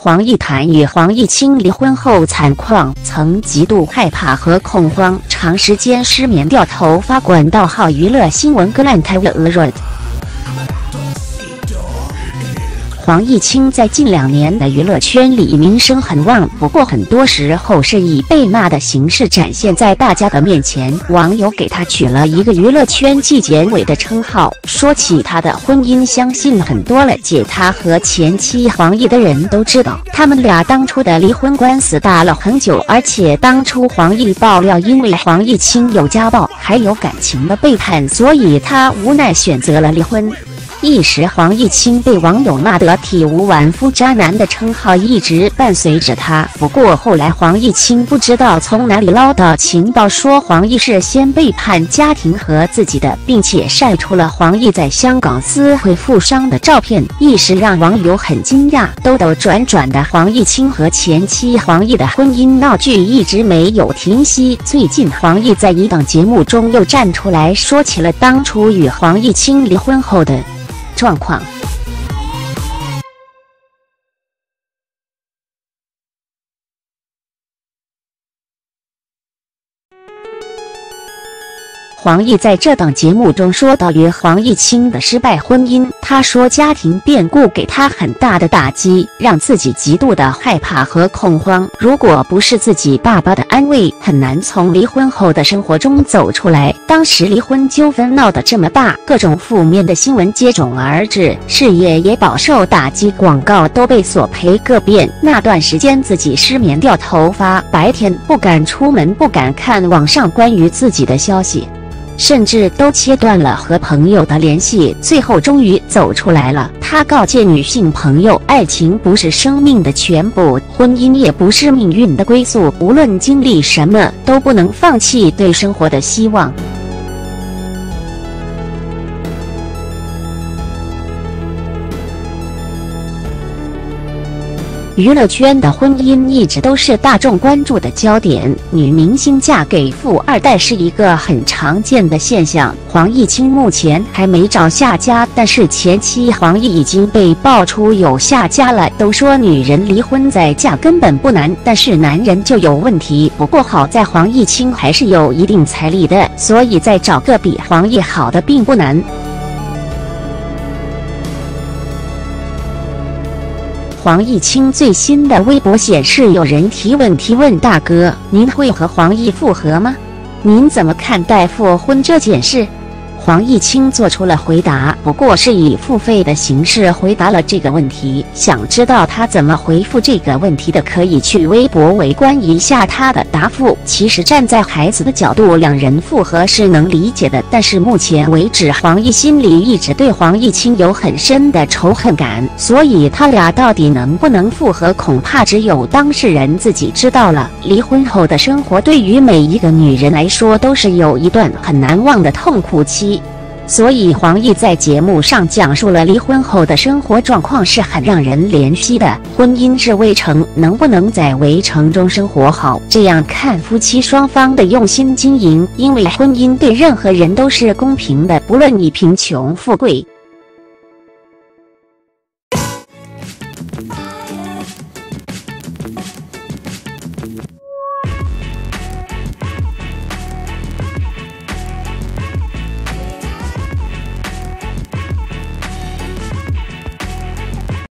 黄义坛与黄义清离婚后惨况，曾极度害怕和恐慌，长时间失眠掉头发。管道号娱乐新闻格兰泰勒热。黄义清在近2年的娱乐圈里名声很旺，不过很多时候是以被骂的形式展现在大家的面前。网友给他取了一个娱乐圈纪检委的称号。说起他的婚姻，相信很多了解他和前妻黄义的人都知道，他们俩当初的离婚官司打了很久，而且当初黄义爆料，因为黄义清有家暴，还有感情的背叛，所以他无奈选择了离婚。一时黄义清被网友骂得体无完肤，渣男的称号一直伴随着他。不过后来黄义清不知道从哪里捞到情报，说黄义是先背叛家庭和自己的，并且晒出了黄义在香港私会富商的照片，一时让网友很惊讶。兜兜转转的黄义清和前妻黄义的婚姻闹剧一直没有停息。最近黄义在一档节目中又站出来说起了当初与黄义清离婚后的状况。黄义在这档节目中说到与黄义清的失败婚姻，他说家庭变故给他很大的打击，让自己极度的害怕和恐慌。如果不是自己爸爸的安慰，很难从离婚后的生活中走出来。当时离婚纠纷闹得这么大，各种负面的新闻接踵而至，事业也饱受打击，广告都被索赔个遍。那段时间自己失眠掉头发，白天不敢出门，不敢看网上关于自己的消息，甚至都切断了和朋友的联系，最后终于走出来了。他告诫女性朋友，爱情不是生命的全部，婚姻也不是命运的归宿，无论经历什么，都不能放弃对生活的希望。娱乐圈的婚姻一直都是大众关注的焦点，女明星嫁给富二代是一个很常见的现象。黄义清目前还没找下家，但是前妻黄义已经被爆出有下家了。都说女人离婚再嫁根本不难，但是男人就有问题。不过好在黄义清还是有一定财力的，所以再找个比黄义好的并不难。黄义清最新的微博显示，有人提问大哥，您会和黄义复合吗？您怎么看待复婚这件事？黄义清做出了回答，不过是以付费的形式回答了这个问题。想知道他怎么回复这个问题的，可以去微博围观一下他的答复。其实站在孩子的角度，两人复合是能理解的，但是目前为止，黄义心里一直对黄义清有很深的仇恨感，所以他俩到底能不能复合，恐怕只有当事人自己知道了。离婚后的生活对于每一个女人来说都是有一段很难忘的痛苦期。所以黄义在节目上讲述了离婚后的生活状况是很让人怜惜的。婚姻是围城，能不能在围城中生活好，这样看夫妻双方的用心经营。因为婚姻对任何人都是公平的，不论你贫穷富贵。